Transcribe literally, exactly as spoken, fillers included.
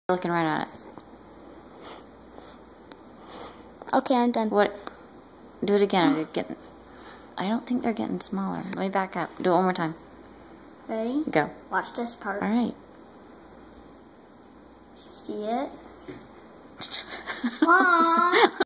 Looking right at it. Okay, I'm done. What? Do it again. Are they getting? I don't think they're getting smaller. Let me back up. Do it one more time. Ready? Go. Watch this part. All right. See it? Aww.